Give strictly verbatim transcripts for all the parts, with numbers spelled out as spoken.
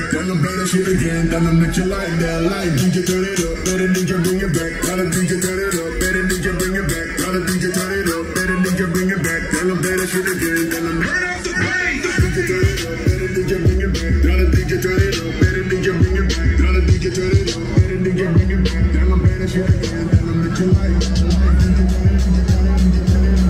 back, tell them play that shit again. Tell them that you like that life. D J turn it up, better D J bring it back. Tell them D J turn it up, better D J bring it back. Tell them D J turn it up, better D J bring it back. Tell them play that shit again. Tell them turn up the bass. D J turn it up, better D J bring it back. Tell them D J turn it up, better D J bring it back. Tell them D J turn it up, better D J bring it back. Tell them play that shit again. Tell them that you like that life. D J turn it up, D J turn it up, D J turn it up.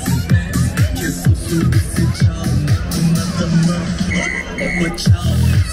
Watch out.